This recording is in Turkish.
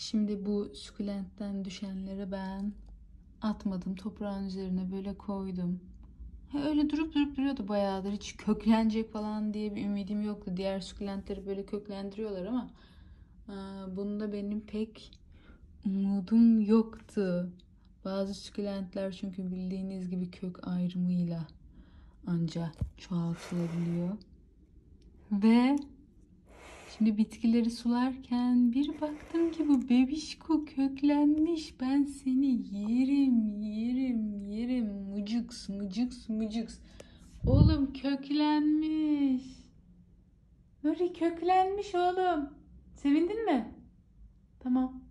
Şimdi bu sukulentten düşenleri ben atmadım. Toprağın üzerine böyle koydum. Öyle durup duruyordu bayağıdır. Hiç köklenecek falan diye bir ümidim yoktu. Diğer sukulentleri böyle köklendiriyorlar ama bunda benim pek umudum yoktu. Bazı sukulentler çünkü bildiğiniz gibi kök ayrımıyla ancak çoğaltılabiliyor. Ve şimdi bitkileri sularken bir baktım ki bu bebişko köklenmiş. Ben seni yerim, yerim, yerim. Mıcıks, mıcıks, mıcıks. Oğlum köklenmiş. Nuri köklenmiş oğlum. Sevindin mi? Tamam.